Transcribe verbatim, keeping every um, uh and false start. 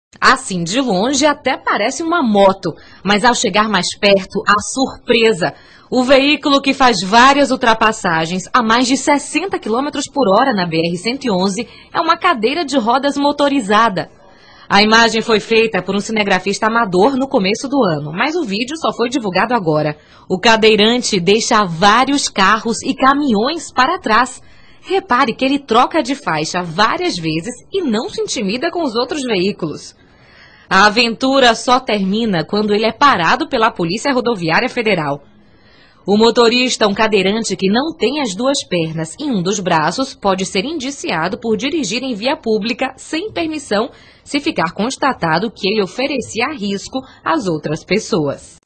Assim, de longe até parece uma moto, mas ao chegar mais perto, a surpresa! O veículo que faz várias ultrapassagens a mais de sessenta quilômetros por hora na B R cento e onze é uma cadeira de rodas motorizada. A imagem foi feita por um cinegrafista amador no começo do ano, mas o vídeo só foi divulgado agora. O cadeirante deixa vários carros e caminhões para trás. Repare que ele troca de faixa várias vezes e não se intimida com os outros veículos. A aventura só termina quando ele é parado pela Polícia Rodoviária Federal. O motorista, um cadeirante que não tem as duas pernas e um dos braços, pode ser indiciado por dirigir em via pública sem permissão, se ficar constatado que ele oferecia risco às outras pessoas.